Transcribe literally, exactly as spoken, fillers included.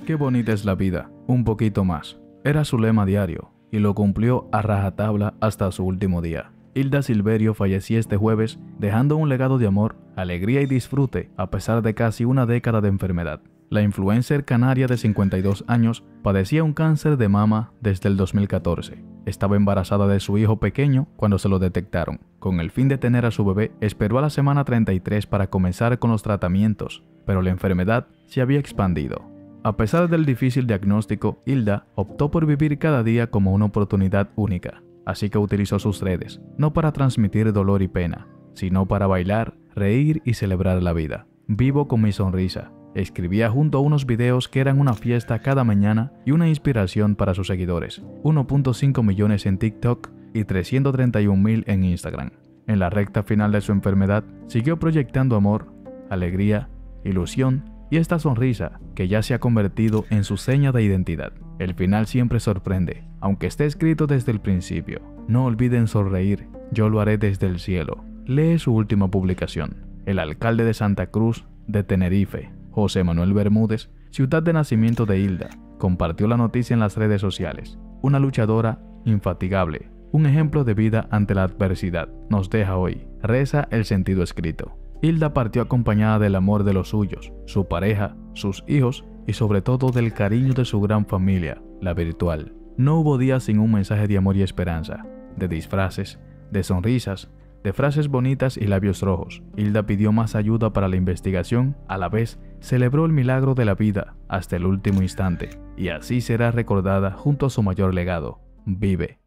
Qué bonita es la vida, un poquito más. Era su lema diario, y lo cumplió a rajatabla hasta su último día. Hilda Silverio falleció este jueves, dejando un legado de amor, alegría y disfrute a pesar de casi una década de enfermedad. La influencer canaria de cincuenta y dos años padecía un cáncer de mama desde el dos mil catorce. Estaba embarazada de su hijo pequeño cuando se lo detectaron. Con el fin de tener a su bebé, esperó a la semana treinta y tres para comenzar con los tratamientos, pero la enfermedad se había expandido. A pesar del difícil diagnóstico, Hilda optó por vivir cada día como una oportunidad única. Así que utilizó sus redes, no para transmitir dolor y pena, sino para bailar, reír y celebrar la vida. Vivo con mi sonrisa. Escribía junto a unos videos que eran una fiesta cada mañana y una inspiración para sus seguidores. uno punto cinco millones en TikTok y trescientos treinta y un mil en Instagram. En la recta final de su enfermedad, siguió proyectando amor, alegría, ilusión y esta sonrisa que ya se ha convertido en su seña de identidad. El final siempre sorprende, aunque esté escrito desde el principio. No olviden sonreír, yo lo haré desde el cielo. Lee su última publicación. El alcalde de Santa Cruz de Tenerife, José Manuel Bermúdez, ciudad de nacimiento de Hilda, compartió la noticia en las redes sociales. Una luchadora infatigable, un ejemplo de vida ante la adversidad, nos deja hoy, reza el sentido escrito. Hilda partió acompañada del amor de los suyos, su pareja, sus hijos y sobre todo del cariño de su gran familia, la virtual. No hubo día sin un mensaje de amor y esperanza, de disfraces, de sonrisas, de frases bonitas y labios rojos. Hilda pidió más ayuda para la investigación, a la vez celebró el milagro de la vida hasta el último instante, y así será recordada junto a su mayor legado, vive.